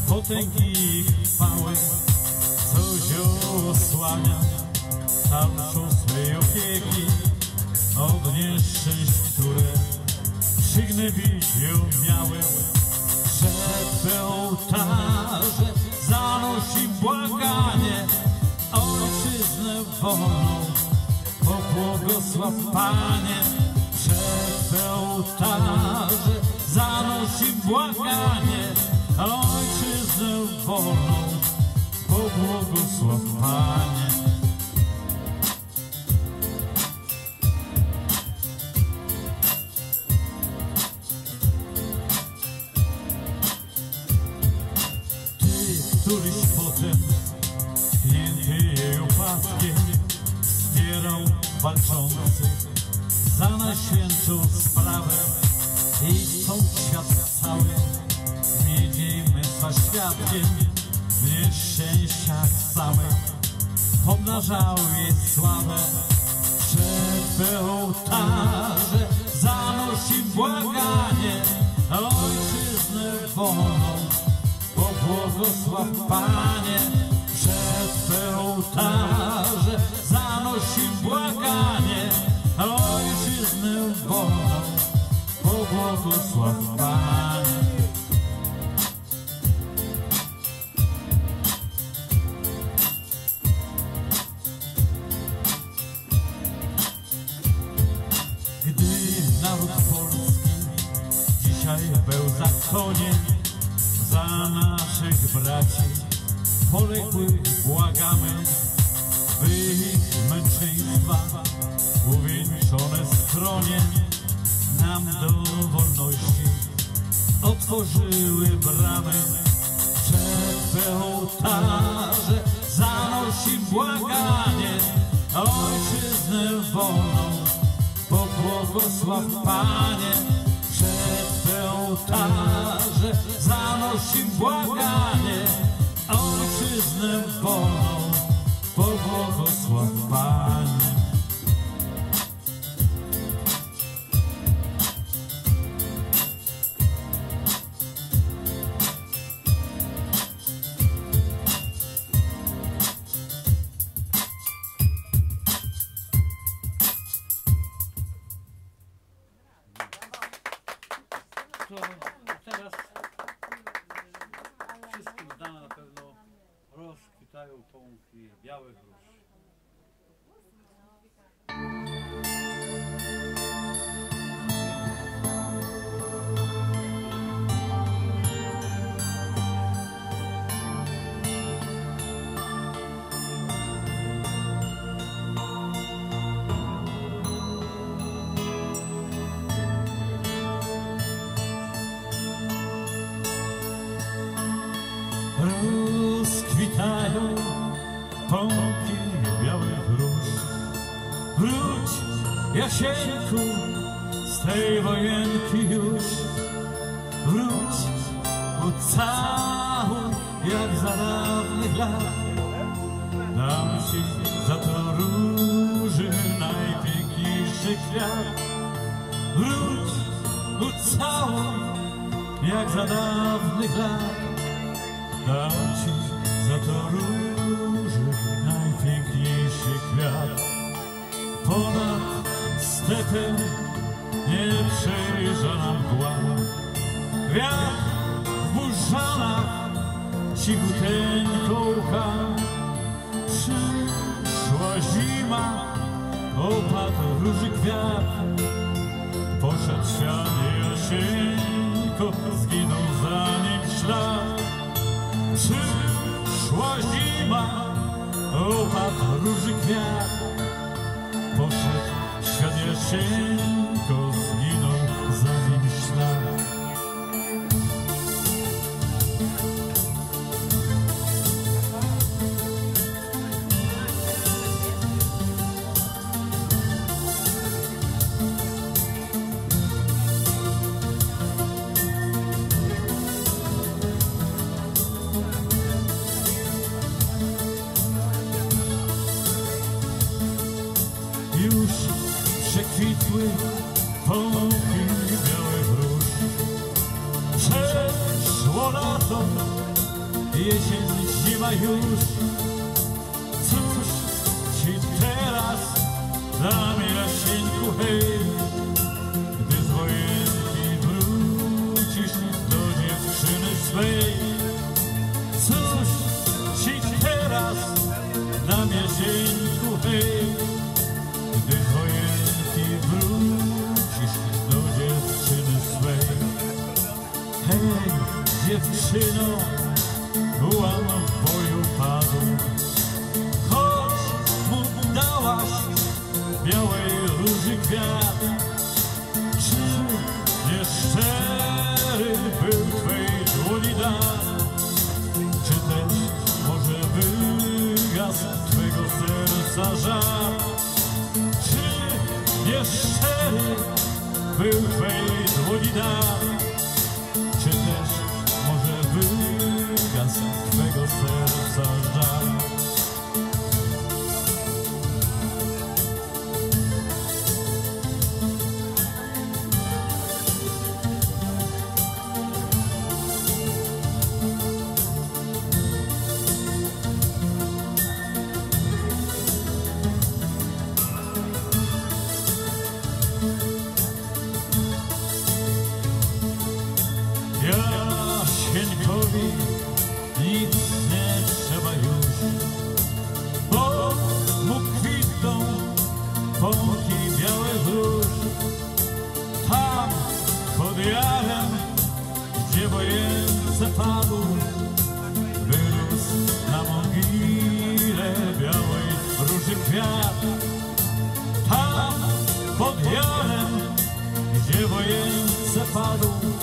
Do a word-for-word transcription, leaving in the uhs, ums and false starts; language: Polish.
potęgi chwały, coś osłania tarczą swej opieki od nieszczęść, które przygnębić ją miały. Przed Twe ołtarze zanosi błaganie, ojczyznę wolną pobłogosław Panie. Przed Twe ołtarze zanosi błaganie, ojczyznę wolną pobłogosław Panie. Któryś potem tknięty jej upadkiem wspierał walczących za najświętszą sprawę i stąd świat cały widzimy za świadkiem w nieszczęściach samych pomnażał jej sławę. Przed Twe ołtarze zanosi błaganie, ojczyznę wolną pobłogosław Panie. Przed Twe ołtarze zanosi błaganie, ojczyznę wolną pobłogosław Panie. Gdy naród polski dzisiaj w łzach tonie, za naszych braci poległych błagamy, by ich męczeństwa uwieńczone skronie nam do wolności otworzyły bramy. Przed Twe ołtarze zanosi błaganie, ojczyznę wolną pobłogosław Panie. Przed Twe ołtarze zanosi błaganie, ojczyznę wolną pobłogosław Panie. To teraz wszystkim znane na pewno rozkwitają pąki białych róż. Rozkwitają pąki białych róż. Wróć, Jasieńku, z tej wojenki już. Wróć, ucałuj jak za dawnych lat. Dam Ci za to róży najpiękniejszy kwiat. Wróć, ucałuj jak za dawnych lat. Dam Ci za to róży najpiękniejszy kwiat. Ponad stepem nieprzejrzana mgła, wiatr w burzanach cichuteńko łka. Przyszła zima, opadł róży kwiat. Poszedł świat Jasieńko, zginął za nim ślad. Przyszła zima, opadł róży kwiat. Poszedł świat Jasieńko, zginął za nim ślad. Już przekwitły pąki białych róż. Przeszło lato, jesień, zima już. Cóż ci teraz dam, Jasieńku, hej, gdy z wojenki wrócisz do dziewczyny swej. Cóż ci teraz dam, Jasieńku, hej, gdy z wojenki wrócisz do dziewczyny swej. Hej, dziewczyno, byłam w boju padł, choć mu dałaś białej róży kwiat. Czy nieszczery był twej dłoni dar? Czy też może wygasł twego serca żar? Czy nieszczery był twej dłoni dar? Czy też może wygasł twego serca żar? Jasieńkowi nic nie trzeba już, bo mu kwitną pąki białych róż. Tam pod jarem, gdzie wojence padł, wyrósł na mogile białej róży kwiat. Tam pod jarem, gdzie wojence padł,